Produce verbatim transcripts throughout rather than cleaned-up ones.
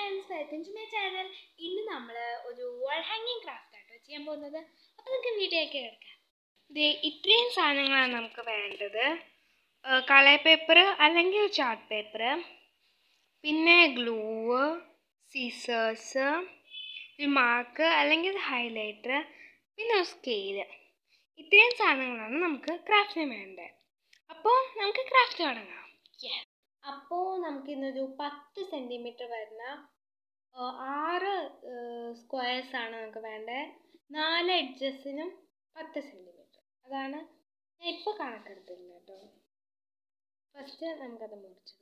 Friends, welcome to my channel. ഇന്ന് നമ്മൾ ഒരു വാൾ ഹാങ്ങിങ് ക്രാഫ്റ്റ് ആട്ടോ ചെയ്യാൻ പോകുന്നത്. അപ്പോൾ നമുക്ക് വീഡിയോയ്ക്ക് കിടക്കാം. ഇത് ഇത്രയും സാധനങ്ങളാണ് നമുക്ക് വേണ്ടത്. കളർ പേപ്പർ അല്ലെങ്കിൽ ചാർട്ട് പേപ്പർ, പിന്നെ ഗ്ലൂ, സീസേഴ്സ്, ഒരു മാർക്ക് അല്ലെങ്കിൽ ഹൈലൈറ്റർ, പിന്നെ ഒരു സ്കെയിൽ. ഇത്രയും സാധനങ്ങളാണ് നമുക്ക് ക്രാഫ്റ്റിന് വേണ്ടത്. അപ്പോൾ നമുക്ക് ക്രാഫ്റ്റ് തുടങ്ങാം. അപ്പോൾ നമുക്കിന്നൊരു പത്ത് സെൻറ്റിമീറ്റർ വരുന്ന ആറ് സ്ക്വയർസാണ് നമുക്ക് വേണ്ടത്. നാല് എഡ്ജസിനും പത്ത് സെൻറ്റിമീറ്റർ. അതാണ് ഞാൻ ഇപ്പോൾ കണക്കെടുത്തില്ല കേട്ടോ. ഫസ്റ്റ് നമുക്കത് മുറിച്ചെടുക്കാം.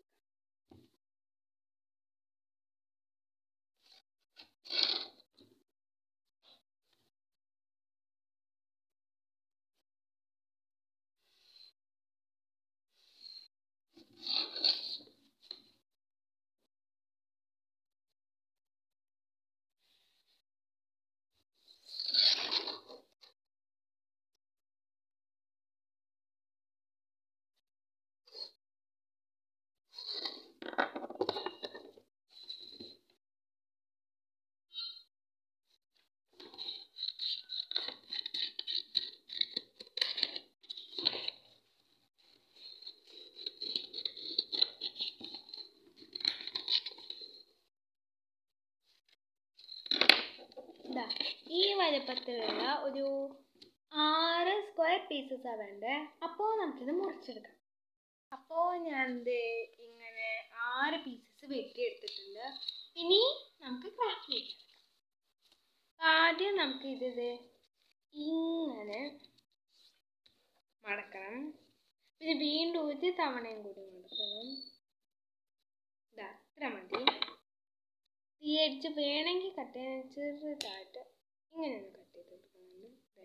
ഈ വലുപ്പത്തിലുള്ള ഒരു ആറ് സ്ക്വയർ പീസസാണ് വേണ്ടത്. അപ്പോൾ നമുക്കിത് മുറിച്ചെടുക്കാം. അപ്പോൾ ഞാൻ ഇങ്ങനെ ആറ് പീസസ് വെട്ടിയെടുത്തിട്ടുണ്ട്. ഇനി നമുക്ക് ക്രാഫ്റ്റിലേക്ക് എടുക്കാം. ആദ്യം നമുക്ക് ഇത് ഇങ്ങനെ മടക്കണം. പിന്നെ വീണ്ടും ഒരു തവണയും കൂടി മടക്കണം. ഇതാ ഇത്ര മതി. ഈ എഡ്ജ് വേണമെങ്കിൽ കട്ട് ചെയ്യാൻ ചെറുതായിട്ട് ഇങ്ങനെ ഒന്ന് കട്ട് ചെയ്ത് കൊടുക്കുന്നുണ്ട്.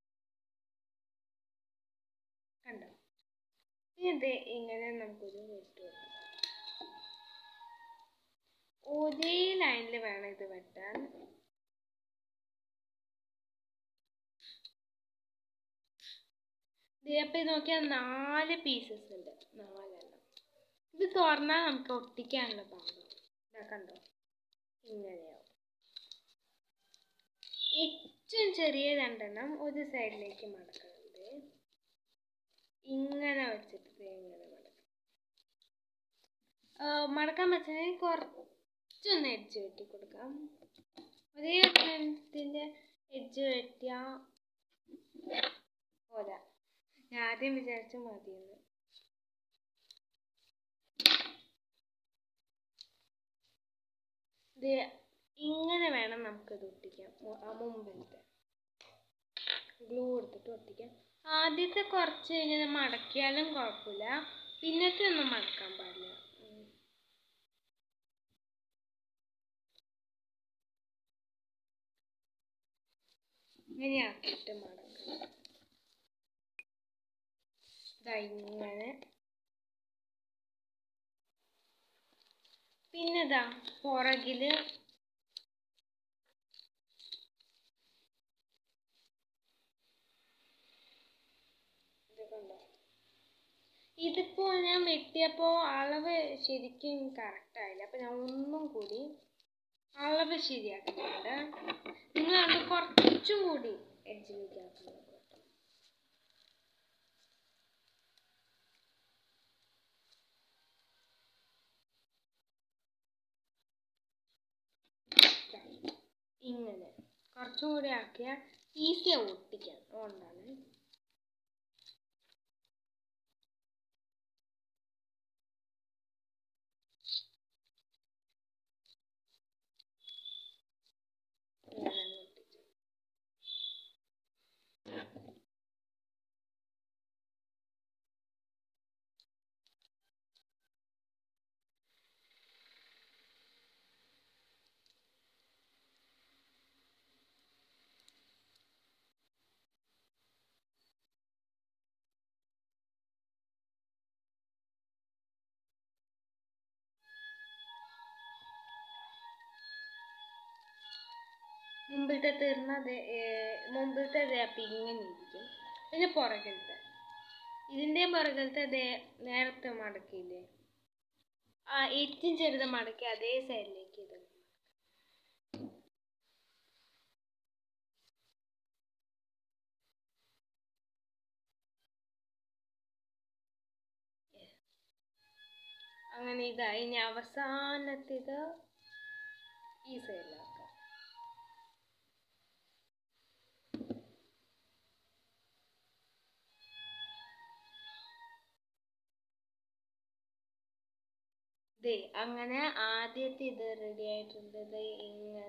കണ്ടോ? ഇത് ഇങ്ങനെ നമുക്കൊരു വെട്ട് കൊടുക്കാം. ഒരേ ലൈനിൽ വേണം ഇത് വെട്ടാൻ. അപ്പം ഇത് നോക്കിയാൽ നാല് പീസസ് ഉണ്ട്. നാലെണ്ണം. ഇത് തുറന്നാൽ നമുക്ക് ഒട്ടിക്കാനുള്ള പാകം. ഇതാ കണ്ടോ? ഇങ്ങനെയാവും. ഏറ്റവും ചെറിയ രണ്ടെണ്ണം ഒരു സൈഡിലേക്ക് മടക്കുന്നുണ്ട്. ഇങ്ങനെ വെച്ചിട്ട് ഇങ്ങനെ മടക്കാം. മടക്കാൻ പറ്റുന്നതിന് കുറച്ചൊന്ന് എഡ്ജ് വെട്ടി കൊടുക്കാം. ഒരേ ഇതിൻ്റെ എഡ്ജ് വെട്ടിയാൽ പോരാ. ഞാൻ ആദ്യം വിചാരിച്ചു മതിയെന്ന്. ഇങ്ങനെ വേണം നമുക്കത് ഒട്ടിക്കാം. ആ മുമ്പിലത്തെ ഗ്ലൂ എടുത്തിട്ട് ഒട്ടിക്കാം. ആദ്യത്തെ കുറച്ച് ഇങ്ങനെ മടക്കിയാലും കുഴപ്പമില്ല, പിന്നത്തെ ഒന്നും മടക്കാൻ പാടില്ല. ഇങ്ങനെയാക്കിയിട്ട് മടക്കണം. ഇതാ ഇങ്ങനെ. പിന്നെതാ പുറകില് ഇതിപ്പോൾ ഞാൻ വെട്ടിയപ്പോൾ അളവ് ശരിക്കും കറക്റ്റ് ആയില്ല. അപ്പം ഞാൻ ഒന്നും കൂടി അളവ് ശരിയാക്കുന്നുണ്ട്. നിങ്ങൾ അത് കുറച്ചും കൂടി എഡ്ജിലേക്ക് ആക്കുന്നത്. ഇങ്ങനെ കുറച്ചും കൂടി ആക്കിയാൽ ഈസിയായി ഒട്ടിക്കാൻ. അതുകൊണ്ടാണ് മുമ്പിലത്തെ തീർന്നത് മുമ്പിലത്തെ അപ്പം ഇങ്ങനെ ഇരിക്കും. പിന്നെ പുറകിലത്തെ ഇതിൻ്റെ പുറകിലത്തെ നേരത്തെ മടക്കിയില്ലേ, ആ ഏറ്റവും ചെറുത് മടക്കി അതേ സൈഡിലേക്ക് ഇടും. അങ്ങനെ ഇതായി. ഇനി അവസാനത്തേത് ഈ സൈഡിലാക്കാം. ദേ അങ്ങനെ ആദ്യത്തെ ഇത് റെഡി ആയിട്ടുണ്ട്. ഇങ്ങനെ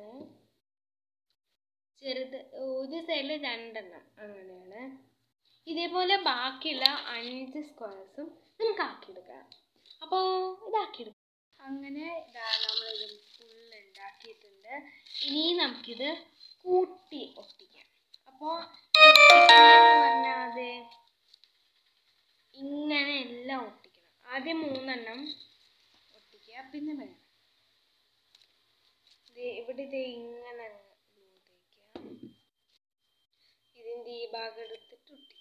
ചെറുത് ഒരു സൈഡിൽ രണ്ടെണ്ണം അങ്ങനെയാണ്. ഇതേപോലെ ബാക്കിയുള്ള അഞ്ച് സ്ക്വയർസും നമുക്ക് ആക്കിയെടുക്കാം. അപ്പോൾ ഇതാക്കിയെടുക്കാം. അങ്ങനെ ഇതാ നമ്മളിത് ഫുൾ ഉണ്ടാക്കിയിട്ടുണ്ട്. ഇനി നമുക്കിത് കൂട്ടി ഒട്ടിക്കാം. അപ്പോൾ പറഞ്ഞാൽ അത് ഇങ്ങനെ എല്ലാം ഒട്ടിക്കണം. ആദ്യം മൂന്നെണ്ണം ഒട്ടിക്കുക, പിന്നെ വേണം ഇവിടെ ഇത് ഇങ്ങനെ ഇതിൻ്റെ ഈ ഭാഗം എടുത്തിട്ട് ഒട്ടിക്കുക.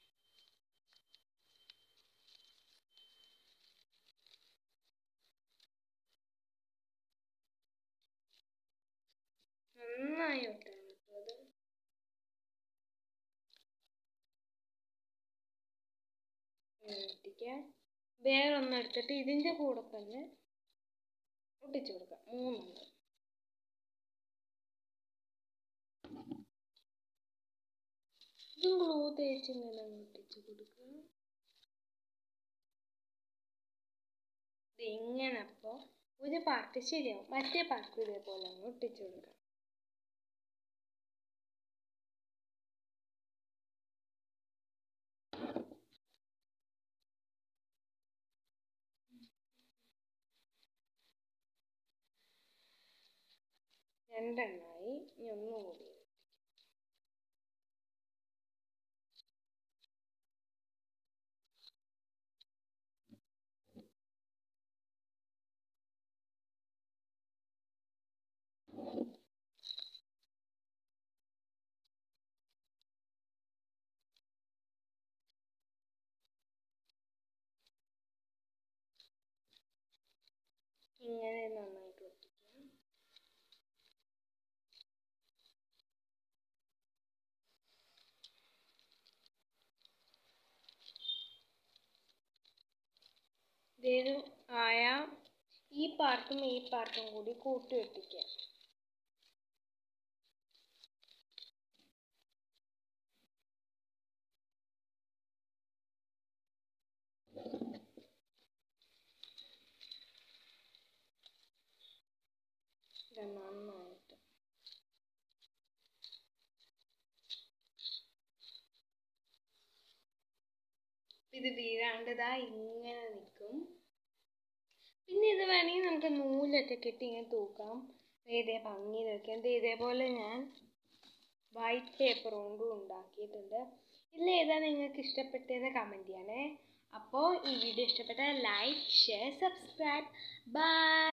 നന്നായി ഒട്ടാൻ പറ്റുന്നത്. ഒട്ടിക്കുക. വേറൊന്നും എടുത്തിട്ട് ഇതിൻ്റെ കൂടെ തന്നെ ഒട്ടിച്ചു കൊടുക്കാം. മൂന്നെണ്ണം ഇതും ഗ്ലൂ തേച്ച് ഇങ്ങനെ ഒട്ടിച്ചു കൊടുക്കുക. ഇങ്ങനെ അപ്പോൾ ഒരു പാർട്ട് ശരിയാവും. മറ്റേ പാർട്ട് ഇതേപോലെ അങ്ങ് ഒട്ടിച്ചു കൊടുക്കാം. രണ്ടെണ്ണമായി. ഇനി ഒന്നുകൂടി ഇങ്ങനെ നന്നായിട്ട് ഒട്ടിക്കാം. ഇത് ആയ ഈ പാർട്ടും ഈ പാർട്ടും കൂടി കൂട്ടി ഒട്ടിക്കാം. നന്നായിട്ട് ഇത് വീഴാണ്ടതാ ഇങ്ങനെ നിൽക്കും. പിന്നെ ഇത് വേണമെങ്കിൽ നമുക്ക് നൂലൊക്കെ കെട്ടി ഇങ്ങനെ തൂക്കാം. ഇതേ ഭംഗി വെക്കാം. ഇതേപോലെ ഞാൻ വൈറ്റ് പേപ്പർ കൊണ്ടും ഉണ്ടാക്കിയിട്ടുണ്ട്. ഇതിൽ ഏതാ നിങ്ങൾക്ക് ഇഷ്ടപ്പെട്ടതെന്ന് കമൻറ്റ് ചെയ്യണേ. അപ്പോൾ ഈ വീഡിയോ ഇഷ്ടപ്പെട്ടാൽ ലൈക്ക്, ഷെയർ, സബ്സ്ക്രൈബ്. ബൈ.